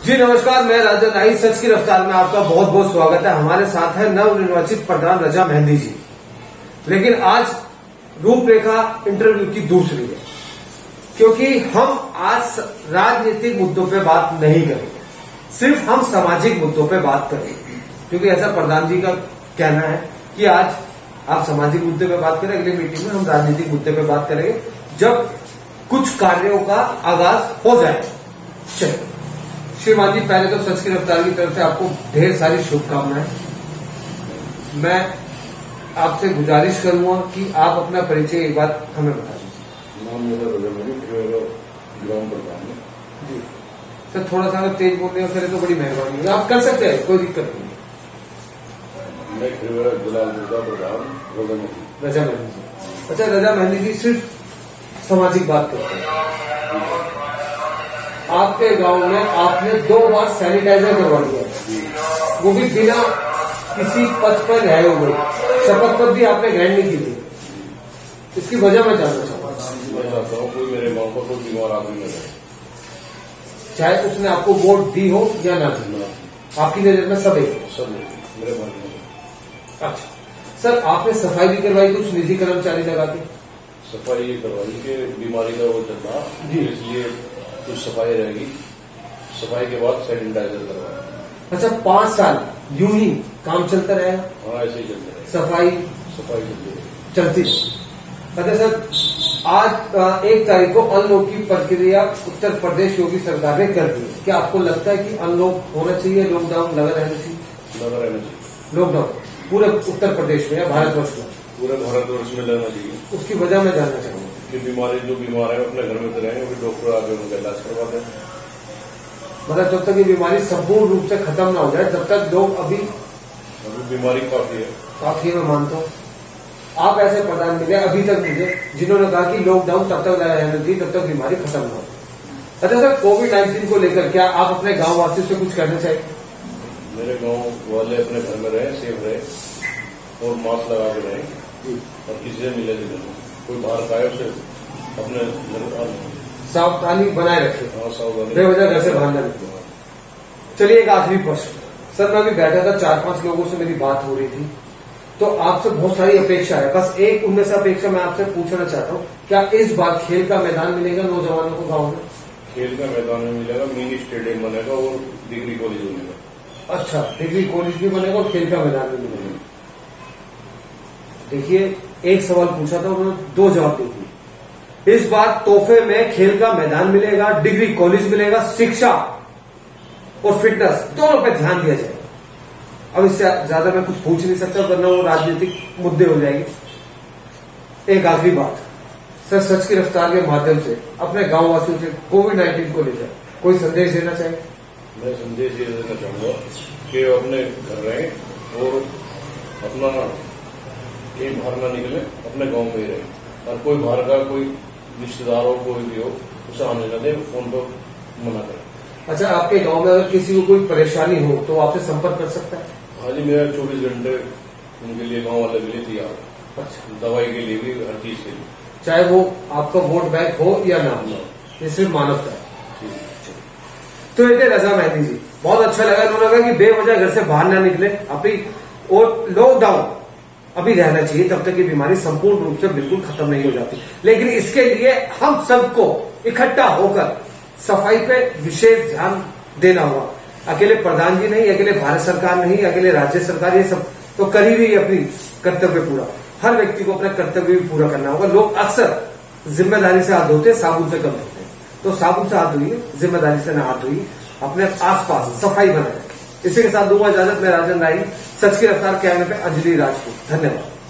जी नमस्कार, मैं राजन राही। सच की रफ्तार में आपका बहुत बहुत स्वागत है। हमारे साथ है नवनिर्वाचित प्रधान रजा मेहंदी जी। लेकिन आज रूपरेखा इंटरव्यू की दूसरी है, क्योंकि हम आज राजनीतिक मुद्दों पे बात नहीं करेंगे, सिर्फ हम सामाजिक मुद्दों पे बात करेंगे। क्योंकि ऐसा प्रधान जी का कहना है कि आज आप सामाजिक मुद्दे पे बात करें, अगली मीटिंग में हम राजनीतिक मुद्दे पे बात करेंगे जब कुछ कार्यों का आगाज हो जाए। चलिए श्रीमान जी, पहले तो सच की रफ्तार की तरफ से आपको ढेर सारी शुभकामनाएं। मैं आपसे गुजारिश करूंगा कि आप अपना परिचय एक बार हमें बता दीजिए। नाम मेरा रजा ग्राम प्रधान है जी सर, थोड़ा सा अगर तेज बोलने करें तो बड़ी मेहरबानी होगी। आप कर सकते हैं, कोई दिक्कत नहीं। मैं जिला प्रधान रजा मेहंदी जी। अच्छा रजा मेहंदी जी, सिर्फ सामाजिक बात करते हैं। आपके गांव में आपने 2 बार सैनिटाइजर करवा दिया, वो भी बिना किसी पद पर रहे हुए। शपथ पत्र भी आपने ग्रहण नहीं की थी। इसकी वजह मैं जानना चाहूंगा। मैं चाहता हूँ कोई मेरे गांव का कोई बीमार आदमी न रहे, चाहे उसने आपको वोट दी हो या ना दी, आपकी नजर में सब एक सब मेरे मन में। अच्छा सर, आपने सफाई भी करवाई कुछ निजी कर्मचारी लगा के? सफाई ये करवाई कि बीमारी का वो चलता जी, इसलिए कुछ सफाई रहेगी। सफाई के बाद सैनिटाइजर करवाया। अच्छा 5 साल यूं ही काम चलता रहेगा? हाँ, ऐसे ही चलते रहे। सफाई चलती अच्छा सर, आज 1 तारीख को अनलॉक की प्रक्रिया उत्तर प्रदेश योगी सरकार ने कर दी। क्या आपको लगता है कि अनलॉक होना चाहिए, लॉकडाउन लगा रहना चाहिए? लॉकडाउन पूरे उत्तर प्रदेश में या भारतवर्ष में? पूरे भारतवर्ष में लगना चाहिए। उसकी वजह मैं जानना चाहूंगा। कि बीमारी जो बीमार है अपने घर में तो रहेंगे, फिर डॉक्टर आके उनका इलाज करवाते हैं। मतलब जब तक ये बीमारी संपूर्ण रूप से खत्म ना हो जाए तब तक लोग अभी बीमारी काफी है। मैं मानता हूँ। आप ऐसे प्रधान मिले अभी तक मुझे जिन्होंने कहा कि लॉकडाउन तब तक रहना चाहिए तब तक बीमारी खत्म ना हो। अच्छा सर, कोविड-19 को लेकर क्या आप अपने गांव वासियों से कुछ कहना चाहिए? मेरे गांव वाले अपने घर में रहे, सेफ रहे और मास्क लगा के रहे और किसी से मिले जुले कोई बाहर का उसे अपने सावधानी बनाए रखे, सावधानी बेवजह घर से बाहर न निकले। चलिए एक आखिरी प्रश्न सर, मैं अभी बैठा था 4-5 लोगों से मेरी बात हो रही थी, तो आपसे बहुत सारी अपेक्षा है। बस एक उनमें से अपेक्षा मैं आपसे पूछना चाहता हूँ, क्या इस बार खेल का मैदान मिलेगा नौजवानों को गाँव में? खेल का मैदान में मिलेगा, मिनी स्टेडियम बनेगा और डिग्री कॉलेज बनेगा। अच्छा, डिग्री कॉलेज भी बनेगा और खेल का मैदान भी मिलेगा। देखिए, एक सवाल पूछा था, उन्होंने 2 जवाब दे दिए। इस बार तोहफे में खेल का मैदान मिलेगा, डिग्री कॉलेज मिलेगा, शिक्षा और फिटनेस दोनों पे ध्यान दिया जाएगा। अब इससे ज्यादा मैं कुछ पूछ नहीं सकता, वरना वो राजनीतिक मुद्दे हो जाएंगे। एक आखिरी बात सर, सच की रफ्तार के माध्यम से अपने गांव वासियों से कोविड-19 को लेकर कोई संदेश देना चाहिए? मैं संदेश ये देना चाहूंगा कि अपने घर रहें और अपना कहीं बाहर ना निकले, अपने गांव में ही रहे और कोई बाहर का कोई रिश्तेदार हो, कोई भी हो, उसे आने न दे, फोन पर मना करें। अच्छा, आपके गांव में अगर किसी को कोई परेशानी हो तो आपसे संपर्क कर सकता है? हाँ जी, मेरा 24 घंटे उनके लिए, गांव वाले के लिए तैयार। अच्छा, दवाई के लिए भी, हर चीज के लिए, चाहे वो आपका वोट बैंक हो या ना हो, ये सिर्फ मानवता है। तो ये रजा मेहंदी जी, बहुत अच्छा लगा। उन्होंने कहा कि बेवजह घर से बाहर ना निकले अभी, और लॉकडाउन अभी रहना चाहिए तब तक ये बीमारी संपूर्ण रूप से बिल्कुल खत्म नहीं हो जाती। लेकिन इसके लिए हम सबको इकट्ठा होकर सफाई पे विशेष ध्यान देना होगा। अकेले प्रधान जी नहीं, अकेले भारत सरकार नहीं, अकेले राज्य सरकार, ये सब तो कर ही रही है अपनी कर्तव्य पूरा। हर व्यक्ति को अपना कर्तव्य भी पूरा करना होगा। लोग अक्सर जिम्मेदारी से हाथ धोते, साबुन से कम धोते हैं, तो साबुन से हाथ धोइए, जिम्मेदारी से न हाथ धोइए, अपने आसपास सफाई बनाए रखें। इसी के साथ दूंगा इजाजत। मैं राजन राही, सच की रफ्तार कैमरे पे अंजलि राजपूत। धन्यवाद।